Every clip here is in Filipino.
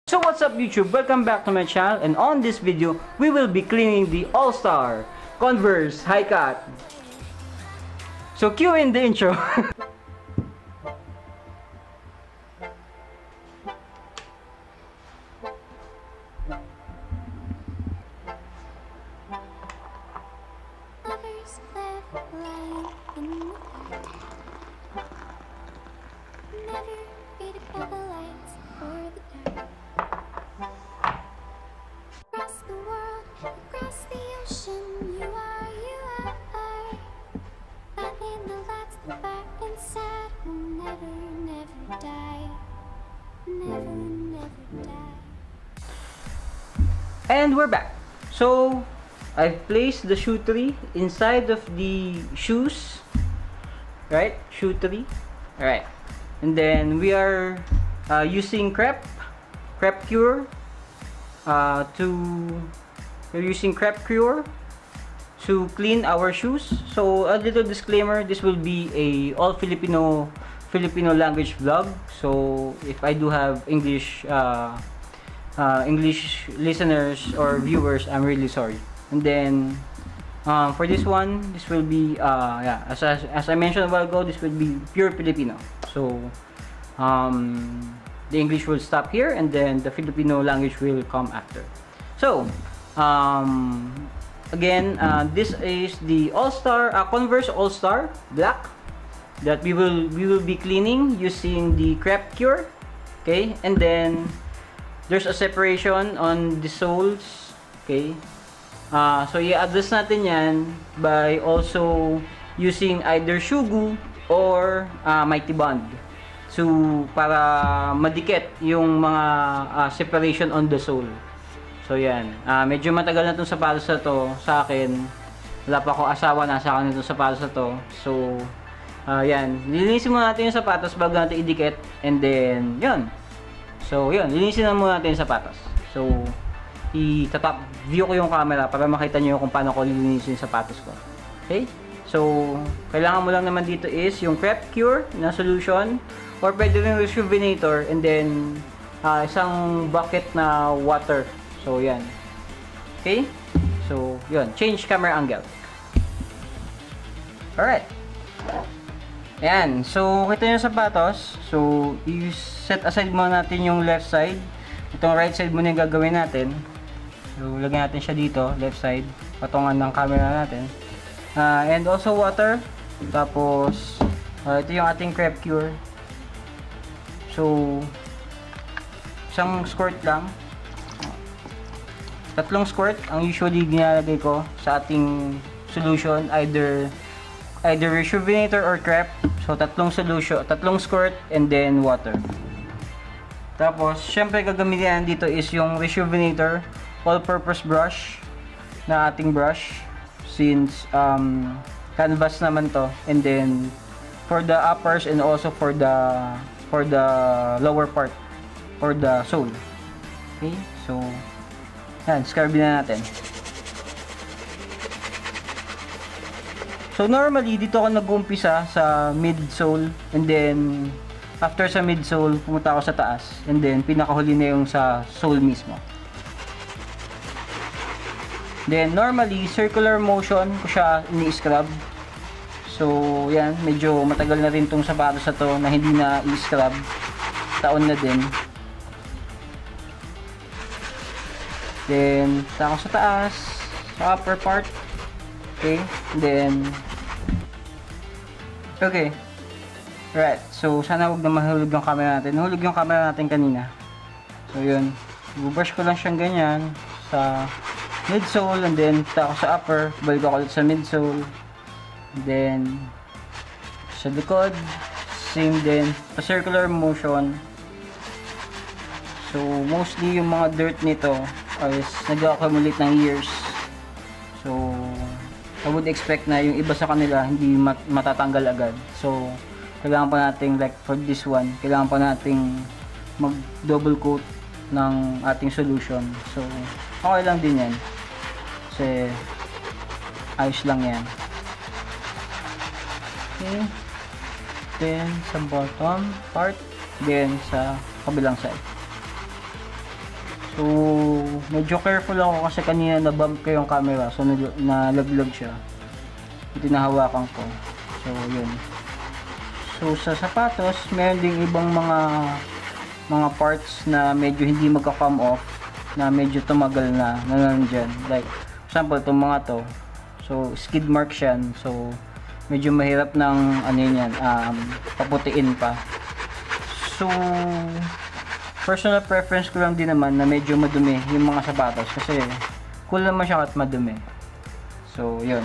So what's up YouTube, welcome back to my channel, and on this video we will be cleaning the All-Star Converse High Cut. So cue in the intro. And we're back. So I've placed the shoe tree inside of the shoes, right? Shoe tree, alright. And then we are using crepe cure to clean our shoes. So a little disclaimer: this will be a all Filipino language vlog. So if I do have English listeners or viewers, I'm really sorry. And then for this one, this will be as I mentioned a while ago, this will be pure Filipino. So the English will stop here, and then the Filipino language will come after. So again, this is the All-Star Converse All-Star Black that we will be cleaning using the crepe cure. Okay, and then there's a separation on the soles. Okay, so i-adjust natin yan by also using either shoe glue or mighty bond, so para madikit yung mga separation on the sole. So yan, medyo matagal na itong sapatos na to sa akin. Wala pa ako asawa, nasa akin itong sapatos na to. So yan, lilinisin muna natin yung sapatos bago natin idikit, and then yun. So yun, linisin na muna natin yung sapatos. So i-top view ko yung camera para makita nyo kung paano ko lilinisin yung sapatos ko. Okay? So kailangan mo lang naman dito is yung crepe cure na solution, or pwede rin rejuvenator, and then isang bucket na water. So yan. Okay? So yun, change camera angle. Alright. Ayan, so kita nyo yung sapatos. So i-set aside muna natin yung left side. Itong right side muna yung gagawin natin. So lagyan natin siya dito, left side, patungan ng camera natin. And also water. Tapos ito yung ating crepe cure. So isang squirt lang. Tatlong squirt ang usually ginalagay ko sa ating solution, either rejuvenator or crepe. So tatlong squirt, and then water. Tapos syempre gagamitin dito is yung rejuvenator all-purpose brush na ating brush, since canvas naman to. And then for the uppers and also for the lower part, for the sole. Okay, so yan, scrub na natin. So normally dito ako nag-uumpisa sa midsole, and then after sa midsole pumunta ako sa taas, and then pinakahuli na yung sa sole mismo. Then normally circular motion ko siya ini-scrub. So yan, medyo matagal na rin tong sapatos na to na hindi na i-scrub. Taon na din. Then ako sa taas, sa upper part. Okay, and then okay. Right. So sana huwag na mahulog yung camera natin. Nahulog yung camera natin kanina. So yun, i-brush ko lang siyang ganyan sa midsole, and then ako sa upper, balik ako ulit sa midsole, and then sa likod same din, pa circular motion. So mostly yung mga dirt nito is nag-accumulate ng years. So I would expect na yung iba sa kanila hindi matatanggal agad. So kailangan pa nating, like for this one, kailangan pa nating mag double coat ng ating solution. So okay lang din yan, kasi ayos lang yan. Okay, then sa bottom part, then sa kabilang side. So, medyo careful ako kasi kanina na-bump ko yung camera. So, nalaglag siya. Tinahawakan ko. So, yun. So, sa sapatos, meron ding ibang mga parts na medyo hindi magka-come off, na medyo tumagal na nandyan. Like, example, itong mga to. So, skid marks yan. So, medyo mahirap ng, ano yan, paputiin pa. So, personal preference ko lang din naman na medyo madumi yung mga sapatos. Kasi, cool naman siya at madumi. So, yun.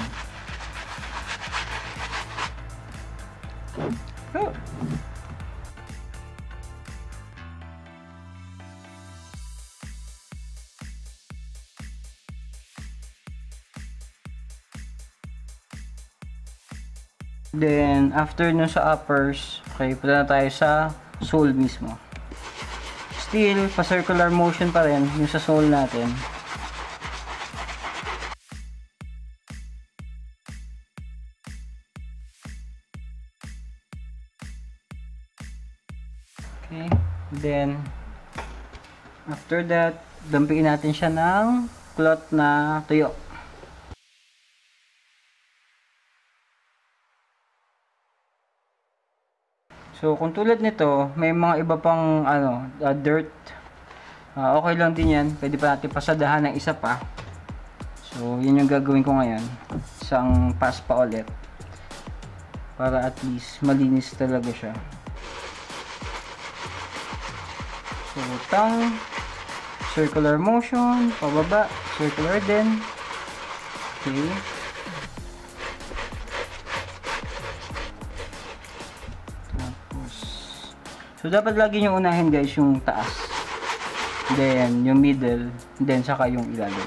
Oh. Then, after nun sa uppers, okay, punta na tayo sa sole mismo. Still, pa-circular motion pa rin yung sa sole natin. Okay, then, after that, dampiin natin siya ng cloth na tuyo. So, kung tulad nito, may mga iba pang dirt. Okay lang din yan. Pwede pa natin pasadahan ng isa pa. So, yun yung gagawin ko ngayon. Isang pass pa ulit. Para at least malinis talaga siya. So, tang, circular motion, pababa, circular din. Okay. So, dapat lagi nyo unahin guys yung taas. Then, yung middle. Then, saka yung ilalim.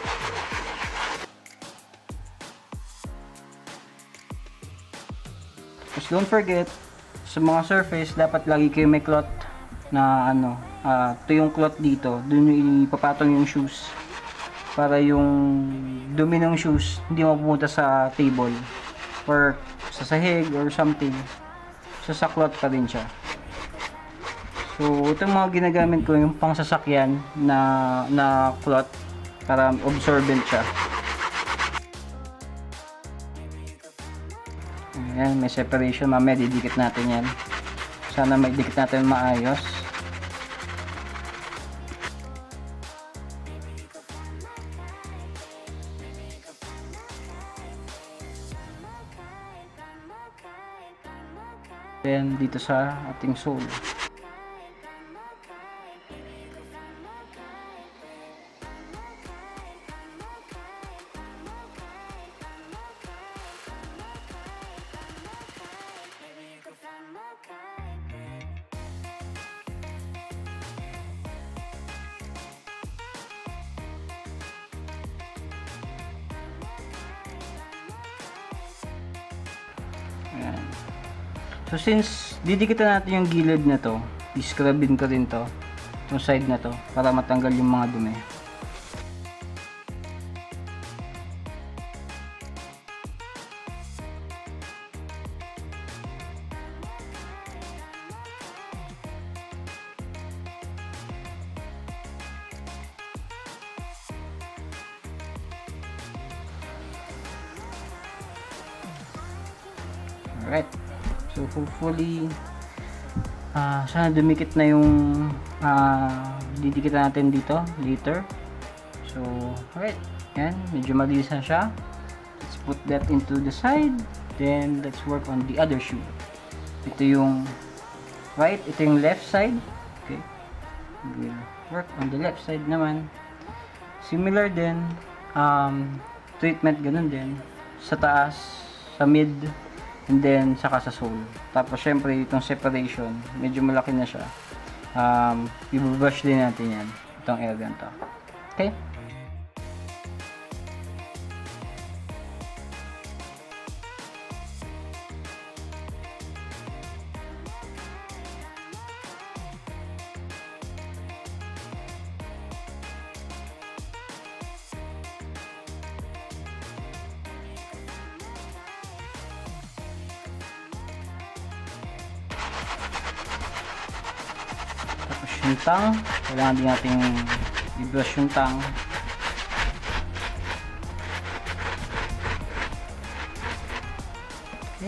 Just don't forget, sa mga surface, dapat lagi kayo may cloth na ito yung cloth dito. Doon yung ipapatong yung shoes. Para yung dumi ng shoes, hindi mapupunta sa table. Or sa sahig or something. So, sa cloth pa rin siya. So, itong mga ginagamit ko yung pang sasakyan na cloth para absorbent siya. Ayan, may separation. Mamaya didikit natin yan. Sana may dikit natin maayos. Then, dito sa ating sole. Ayan. So since didikitan natin yung gilid na to, i-scrubin ko rin to, yung side na to, para matanggal yung mga dumi. Alright. So, hopefully, sana dumikit na yung didikit natin dito, later. So, alright. Yan. Medyo malinis na siya. Let's put that into the side. Then, let's work on the other shoe. Ito yung right. Ito yung left side. Okay. We'll work on the left side naman. Similar din. Treatment, ganun din. Sa taas, sa mid, and then saka sa sole. Tapos syempre itong separation, medyo malaki na siya. I-brush din natin yan, itong area to. Okay? Tapos yung tang, kailangan din natin i-brush yung tang. Okay.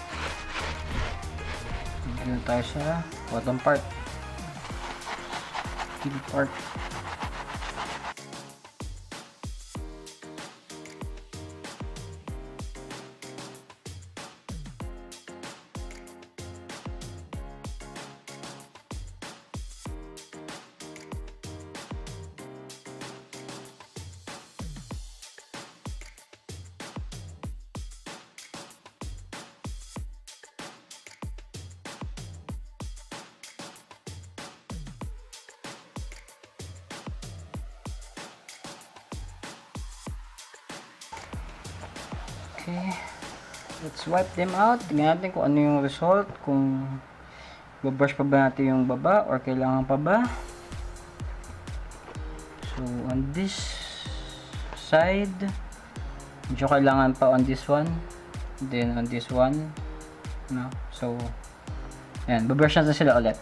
Dito na tayo sa bottom part. Heel part. Okay, let's wipe them out. Tingnan natin kung ano yung result, kung babrush pa ba natin yung baba or kailangan pa ba. So on this side, medyo kailangan pa on this one, then on this one, no? So ayan, babrush natin sila ulit.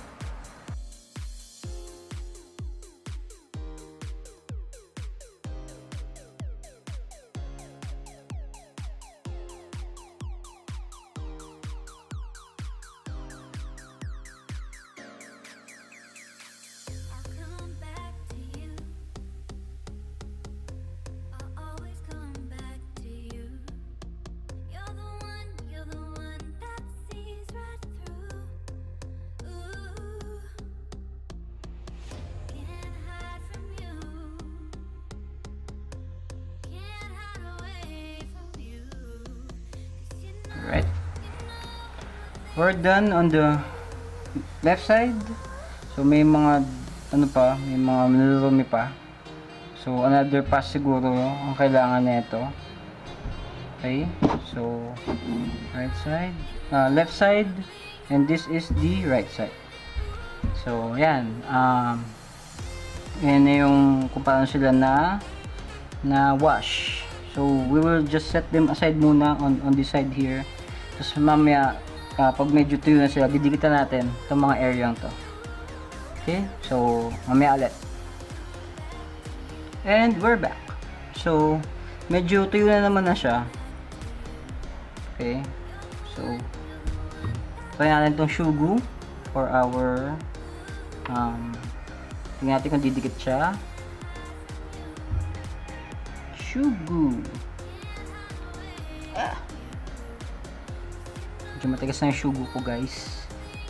Right, we're done on the left side. So may mga ano pa, may mga nilurumi pa. So another pass siguro ang kailangan nito. Okay, so right side, left side, and this is the right side. So yan, yan na yung kung paano sila na wash. So we will just set them aside muna on this side here. Tapos mamaya pag medyo tuyo na sila, didikitan natin itong mga area to. Okay, so mamaya ulit. And we're back. So medyo tuyo na naman na siya. Okay, so try natin itong Shugu for our tingnan natin kung didikit siya. Shugu. Medyo matigas na yung Shugu ko, guys.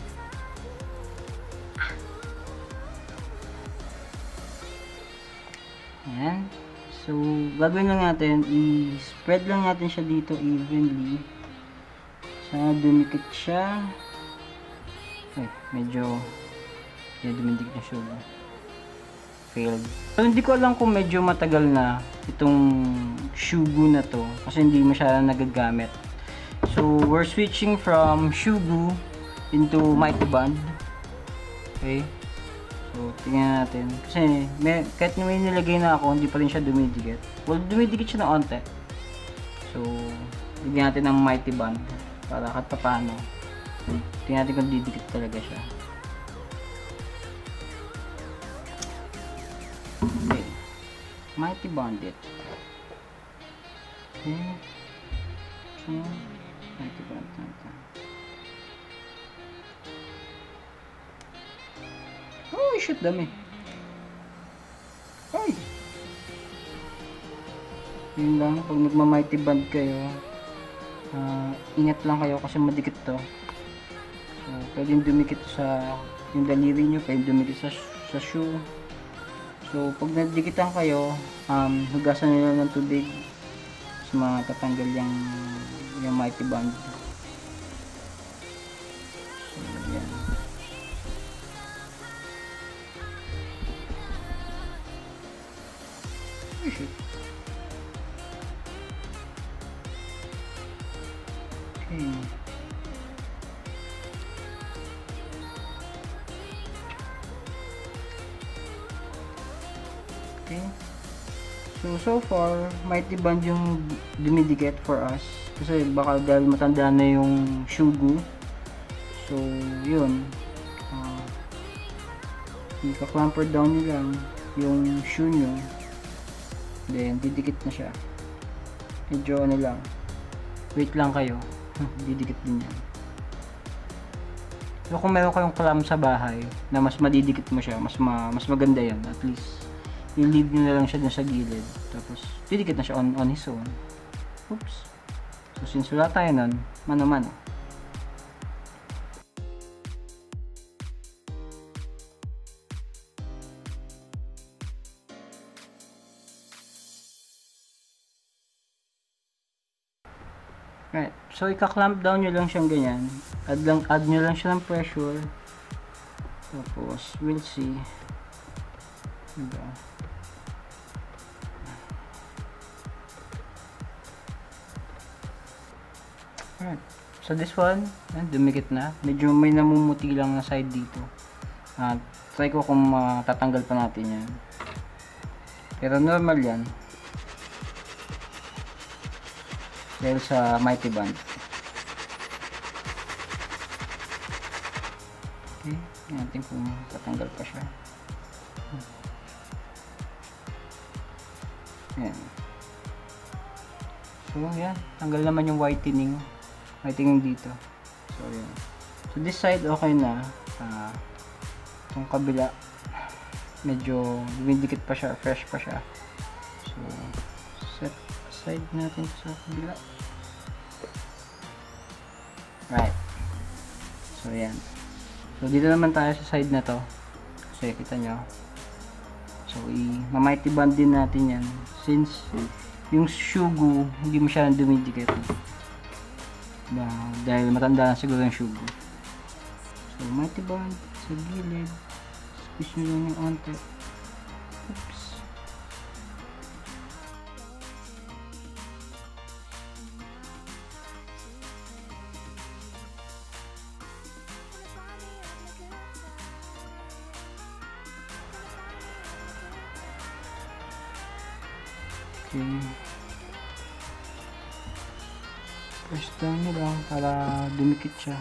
Ayan. So, gagawin lang natin, i-spread lang natin siya dito evenly. Sana dumikit siya. Ay, medyo dumidikit yung Shugu. Failed. So, hindi ko alam kung medyo matagal na itong Shugu na to kasi hindi masyadong nagagamit. So we're switching from Shugu into Mighty Band. Okay, so tingnan natin kasi kahit may nilagay na ako, hindi pa rin siya dumidikit. Well, dumidikit siya na onte. So bigyan natin ng Mighty Band para kahit pa paano tingnan natin kung didikit talaga siya. Okay, Mighty Band it. Okay, so Mighty Band natin. Oh, shoot, dami. Ay! Yun lang, pag nagma-Mighty Band kayo, ingat lang kayo kasi madikit to. So, pwedeng dumikit sa yung daliri nyo, pwedeng dumikit sa shoe. So, pag nadikitan kayo, hugasan nyo lang ng tubig sa mga tatanggal yung Mighty Band. So, yan. Oh, shit. Okay. Okay. So far, Mighty Band yung dumidikit for us. Kasi baka dahil matanda na yung Shugu. So, yun. I-clamper down nyo lang. yung shoe nyo, then didikit na siya. Medyo ano lang, wait lang kayo, didikit din yan. So kung meron kayong clamp sa bahay na mas madidikit mo siya, mas maganda yan. At least i-leave nyo na lang siya dun sa gilid, tapos didikit na siya on his own. Oops. So since wala tayo nun, mano-mano. Right. So ika-clamp down nyo lang siyang ganyan. Add nyo lang siya ng pressure. Tapos we'll see. Diba? Alright. So this one, dumikit na. Medyo may namumuti lang na side dito. Try ko kung tatanggal pa natin yan. Pero normal yan. Dahil sa Mighty Band. Okay, natin kung tatanggal pa siya. Ayan. So yan, tanggal naman yung whitening dito. So yan. So this side okay na. Itong kabila medyo dumidikit pa siya, fresh pa siya. So set aside natin sa kabila. Right. So yan. So dito naman tayo sa side na to. Kasi kita nyo. So ma-mighty band din natin yan. Since yung shugu hindi masyadong dumidikit. Dahil matanda na siguro yung shugu. So mighty band sa gilid. Squeeze nyo lang yung onte. Oops. Okay. Press down nyo lang para dumikit siya.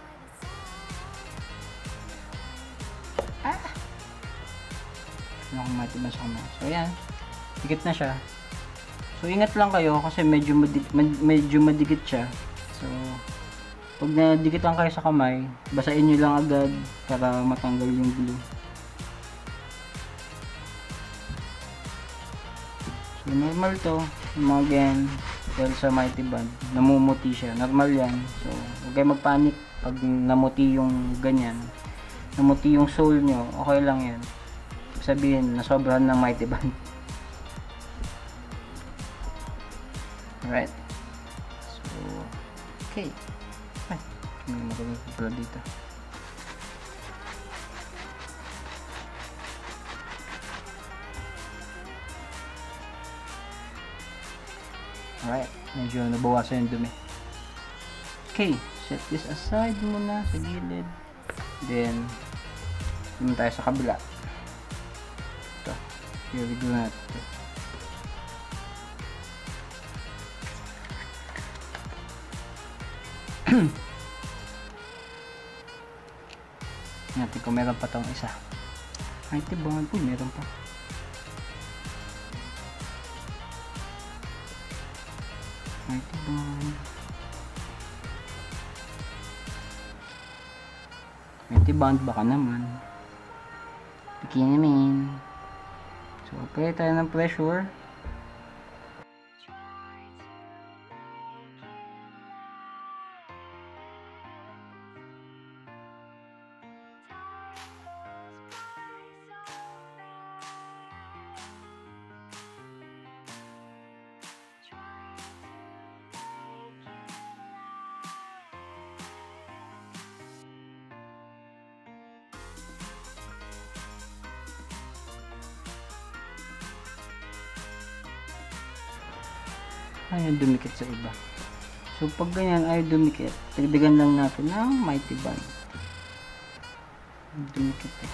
Ano kung matibas ako na. So ayan, dikit na siya. So ingat lang kayo kasi medyo madikit siya. So pag nadikit lang kayo sa kamay, basahin nyo lang agad para matanggal yung glue. So normal to, mga ganyan, dahil sa mighty band, namumuti siya, normal yan. So huwag kayo magpanik pag namuti yung ganyan, namuti yung sole nyo, okay lang yan. Sabihin, nasobrahan ng mighty band. Alright. So, okay. Ay, may magaling pala dito. Alright, medyo nabawasan yung dumi. Okay, set this aside muna sa gilid. Then, naman tayo sa kabila. Ito, here we go natin ito. Natin kung meron pa tong isa. Ay, tibangan po, meron pa. Mighty band. Mighty band baka naman. Bikini naman. So, apply tayo ng pressure. Ayaw dumikit sa iba. So pag ganyan ayaw dumikit, dagdagan lang natin ng mighty band. Dumikit eh.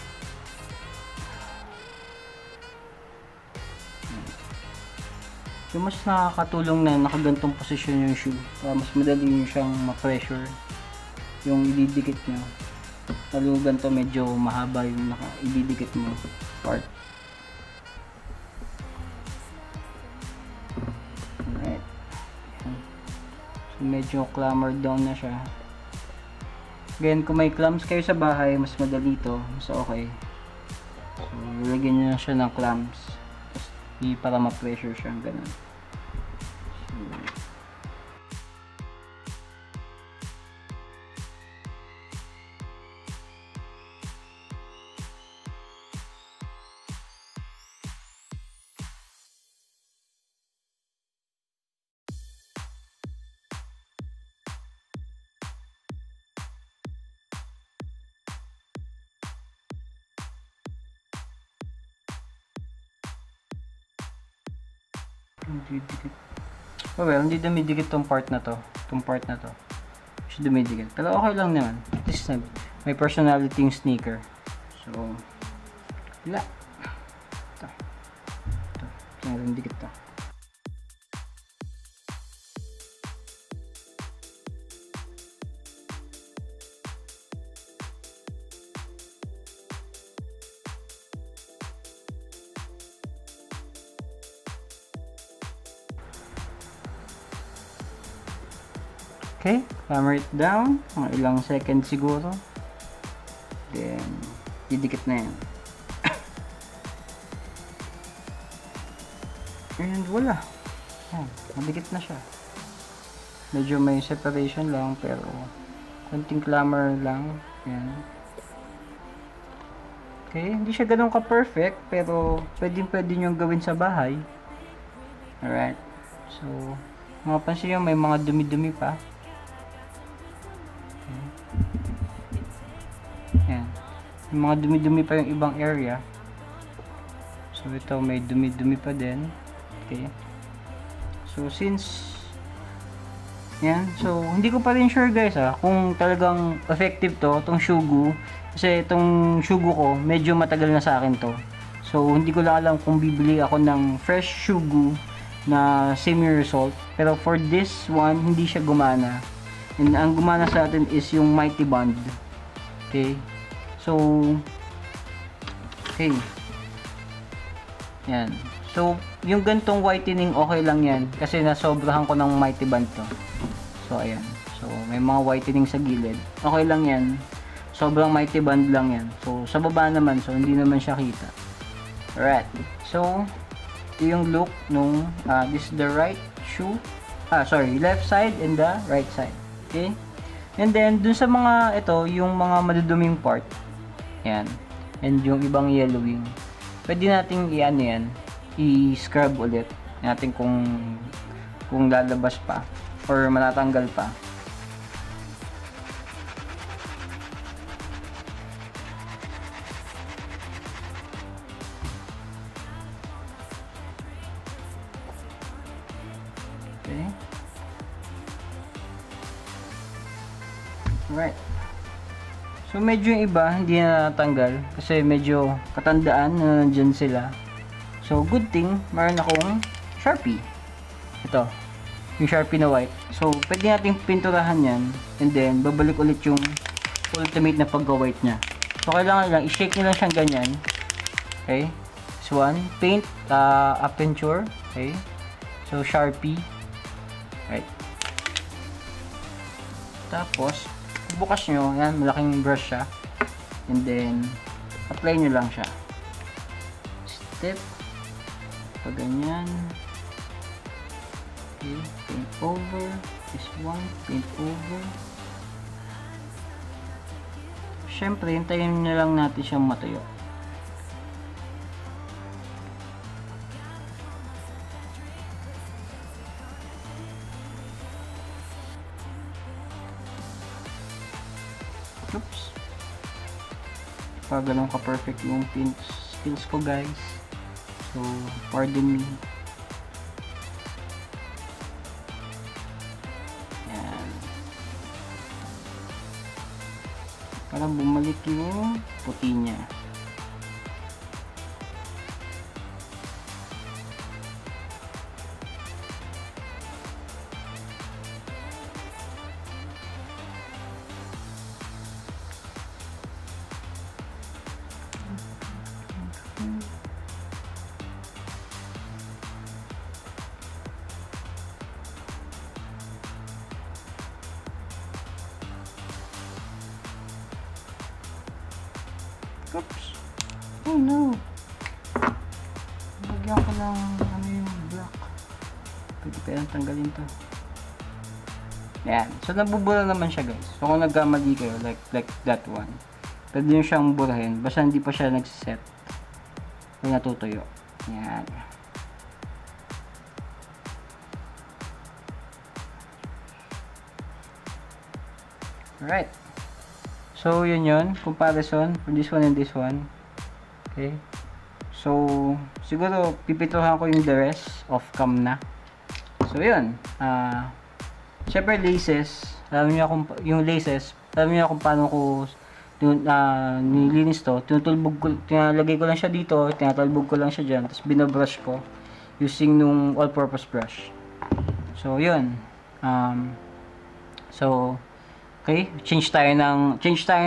So Yung mas nakakatulong na nakagantong posisyon yung shoe. Mas madali nyo siyang ma-pressure yung ididikit nyo. Lalo ganito medyo mahaba yung ididikit mo part. Alright. So medyo clambered down na siya. Again, kung may clamps kayo sa bahay, mas madali to, mas okay. So, lagyan nyo na siya ng clamps. Para ma-pressure siya, ganun. So, hindi dikit. Oh well, hindi dumidikit tong part na to. Tong part na to. Hindi dumidikit. Pero okay lang naman. At least may personality yung sneaker. So, wala. Ito. Ito. Meron dikit to. Okay, hammer it down, mga ilang seconds siguro. Then, didikit na yan. And wala. Yan, madikit na siya. Medyo may separation lang, pero konting clamor lang. Yan. Okay, hindi siya ganun ka-perfect, pero pwede nyo gawin sa bahay. Alright. So, mapansin nyo, may mga dumi-dumi pa. Yan. Yung mga dumi-dumi pa yung ibang area. So, ito may dumi-dumi pa din. Okay. So, since yan. So, hindi ko pa rin sure guys kung talagang effective itong Shugu. Kasi itong Shugu ko, medyo matagal na sa akin to. So, hindi ko lang alam kung bibili ako ng fresh Shugu na same result. Pero for this one, hindi siya gumana. And ang gumana sa atin is yung Mighty Band. Okay. So, okay. Yan. So, yung gantong whitening, okay lang yan. Kasi nasobrahan ko ng Mighty Band to. So, ayan. So, may mga whitening sa gilid. Okay lang yan. Sobrang Mighty Band lang yan. So, sa baba naman. So, hindi naman siya kita. Alright. So, ito yung look nung, this is the right shoe. Left side and the right side. Okay. And then, dun sa mga, ito, yung mga maduduming part. Yan. And yung ibang yellowing. Pwede nating i-ano yan. I-scrub ulit. Natin kung lalabas pa. Or matatanggal pa. Okay. Alright. So, medyo yung iba, hindi na natanggal. Kasi medyo katandaan na nandyan sila. So, good thing, meron akong Sharpie. Ito. Yung Sharpie na white. So, pwede nating pinturahan yan. And then, babalik ulit yung ultimate na pagka-white niya. So, kailangan lang, i-shake nyo lang siyang ganyan. Okay. This one. Paint, Apenture. Okay. So, Sharpie. Right. Tapos, bukas nyo, yan, malaking brush siya. And then, apply nyo lang siya. Step. Pag ganyan. Okay, paint over. This one, paint over. Siyempre, hintayin nyo lang natin siyang matuyo. Oops. Pa ganun ka perfect yung paint skills ko guys. So, pardon me. Yan. Para bumalik yung puti niya. Oops. Oh no. Lagyan ko ng ano yung black. Pwede pa yan tanggalin to. Yan. So, nabubura naman siya, guys. So, kung nagkamali kayo, like that one, pwede nyo siyang burahin. Basta hindi pa siya nagsiset. O natutuyo. Yan. Alright. So, yun yun. Comparison for this one and this one. Okay. So, siguro, pipituhan ko yung the rest of cam na. So, yun. Siyempre, laces. Alam niyo kung yung laces, alam niyo kung paano ko nilinis to. Tinalagay ko lang siya dito, tinatalbog ko lang siya dyan, tapos binabrush ko using nung all-purpose brush. So, yun. So, okay, change tayo ng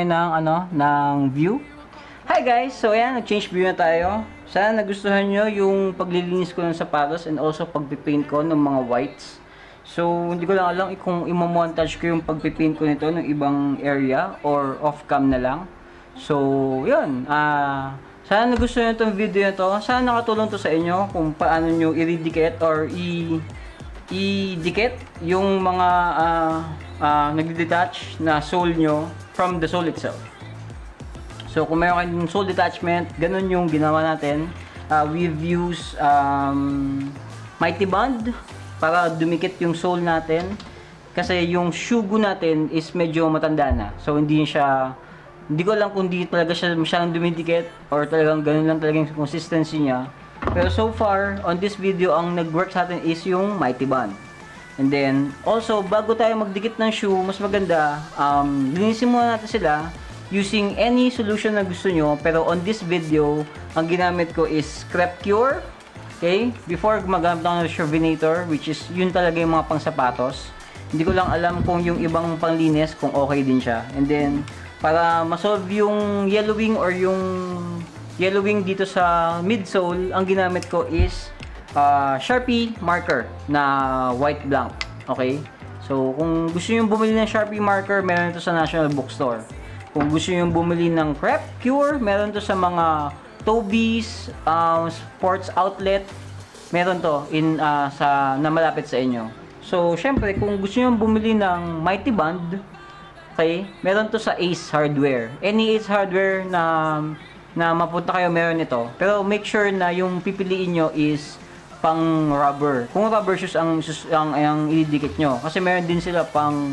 view. Hi guys! So, ayan, nag-change view na tayo. Sana nagustuhan nyo yung paglilinis ko ng sapatos and also pagpipaint ko ng mga whites. So, hindi ko lang alam kung i-montage ko yung pagpipaint ko nito ng ibang area or off-cam na lang. So, yun. Sana nagustuhan nyo itong video na to. Sana nakatulong to sa inyo kung paano nyo i-redicate or i-dikit yung mga nag-detach na sole nyo from the sole itself. So, kung mayroon kayong sole detachment, ganun yung ginawa natin. We've used Mighty Bond para dumikit yung sole natin. Kasi yung Shugu natin is medyo matanda na. So, hindi ko alam kung hindi talaga siya masyadong dumidikit or talagang ganun lang talaga yung consistency niya. Pero so far, on this video, ang nag-work sa atin is yung Mighty Bond. And then, also, bago tayo magdikit ng shoe, mas maganda, linisin muna natin sila using any solution na gusto nyo. Pero on this video, ang ginamit ko is Crep Cure. Okay? Before gumagamit ako ng Chauffinator, which is yun talaga yung mga pang sapatos. Hindi ko lang alam kung yung ibang panglinis, kung okay din siya. And then, para masolve yung yellowing or yung yellowing dito sa midsole, ang ginamit ko is Sharpie marker na white blank. Okay? So, kung gusto nyo bumili ng Sharpie marker, meron ito sa National Bookstore. Kung gusto nyo bumili ng Crep Cure, meron ito sa mga Toby's, Sports Outlet, meron to na malapit sa inyo. So, syempre, kung gusto nyo bumili ng Mighty Bond, okay, meron to sa Ace Hardware. Any Ace Hardware na mapunta kayo, meron ito. Pero make sure na yung pipiliin nyo is pang rubber. Kung rubber shoes ang ididikit nyo. Kasi meron din sila pang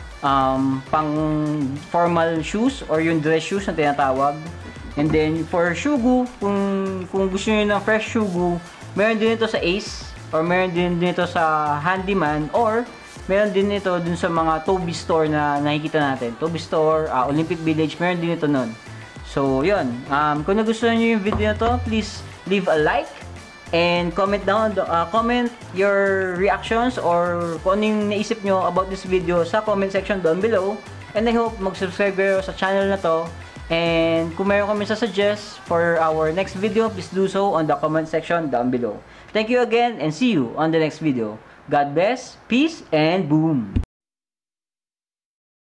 formal shoes or yung dress shoes na tinatawag. And then, for Shugu, kung gusto nyo ng fresh Shugu, meron din ito sa Ace, or meron din ito sa Handyman, or meron din ito dun sa mga Toby Store na nakikita natin. Toby Store, Olympic Village, meron din ito nun. So, yun. Kung nagustuhan nyo yung video na to, please leave a like, and comment your reactions, or kung ano yung naisip nyo about this video sa comment section down below. And I hope mag-subscribe kayo sa channel na to. And kung mayroon kami suggest for our next video, please do so on the comment section down below. Thank you again and see you on the next video. God bless, peace, and boom!